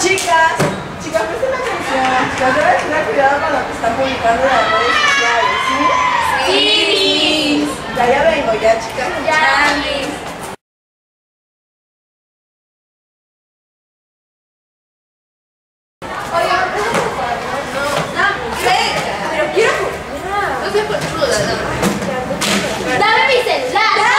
Chicas, presten atención. Chicas, deben tener cuidado con lo que están publicando en las redes sociales, ¿sí? Sí. Ya vengo, ya, chicas. Ya, Miss. Oigan, ¿no se puede? No, pero quiero jugar. No soy conchuda, no. Dame mi celular.